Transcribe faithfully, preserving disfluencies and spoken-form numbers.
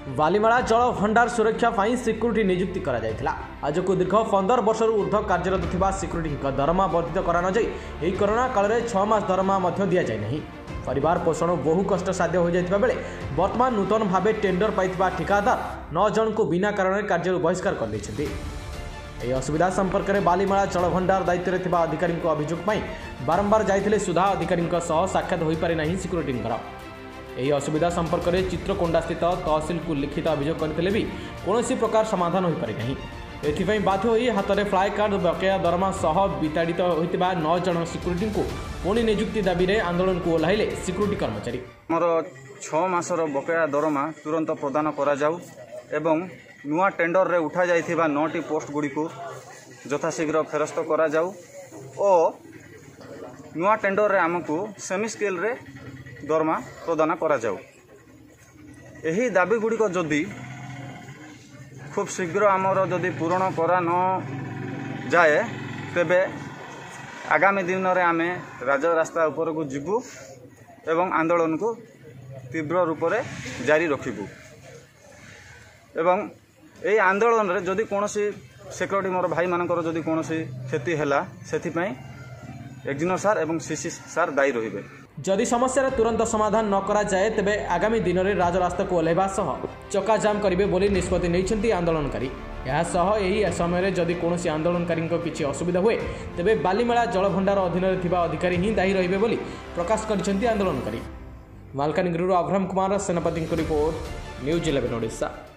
बालीमेला जल भंडार सुरक्षा पर सिक्यूरीटी नियुक्ति करा जायथिला। आज को दीर्घ पंदर वर्ष ऊर्ध्व कार्यरत थिबा सिक्यूरीटी दरमा वर्धित करा न जाई एही कोरोना काल रे छह मास दरमा मध्य दिया जाय नहीं। परिवार पोषण बहु कष्ट साध्य हो जायथिबा बेले वर्तमान नूतन भावे टेंडर पाइथिबा ठिकादार नौ जन को बिना कारण कार्य बहिष्कार कर दैछथि। एही असुविधा संपर्क में बालीमेला जल भंडार दायित्व थिबा अधिकारी अभियोग पई बारंबार जाइथिले सुधा अधिकारी सह साक्षात होई पारे नाही सिक्यूरीटी यही असुविधा संपर्क में चित्रकोंडा स्थित तहसिल को लिखित अभियोग करते भी कौन प्रकार समाधान हो पारे नहीं। एथिपाई बाध्य होई हाथ में फ्लाए कार्ड बकेया दरमा सह विताड़ित होइतिबा नौ जन सिक्यूरीटी को पुणी नियुक्ति दाबी रे आंदोलन को ओह्लाइले सिक्यूरीटी कर्मचारी। मोर छह मासर बकेया दरमा तुरंत प्रदान करा जाऊ एवं नुआ टेंडर रे उठा जाइथिबा नौटी पोस्ट गुड़ी को यथाशीघ्र फेरस्त करा जाऊ और नुआ टेंडर रे आमको सेमी स्केल रे दरमा प्रदान करा जाऊ। एही दाबी गुड़ी को जदि खूब शीघ्र आमर जदि पूरण करा न जाए तेबे आगामी दिन रे आमे राज रास्ता ऊपर को जीवु एवं आंदोलन को तीव्र रूप से जारी रखिबु एवं एही आंदोलन रे जदि कोनोसी सिक्योरिटी मोर भाई मानकर जदि कोनोसी क्षति हैला सेथिपई एक्जिनो सार एवं सीसी सार दायी रहिबे। जदि समस्या तुरंत समाधान न करा जाए तेबे आगामी दिन में राजरास्ता को ओह्लाइबा सह चक्का जाम करिवे बोली निष्पत्ति नैछन्ति आंदोलनकारी। यह सह एही समय जदि कोनोसी आंदोलनकारी किछि असुविधा हुए तेबे बालीमेला जल भंडार अधीन रे थिबा अधिकारी ही दायी रहिबे बोली प्रकाश करिसेंति आंदोलनकारी। मालकानगिरी अब्राहम कुमार सेनापति रिपोर्ट न्यूज इलेवन ओडिशा।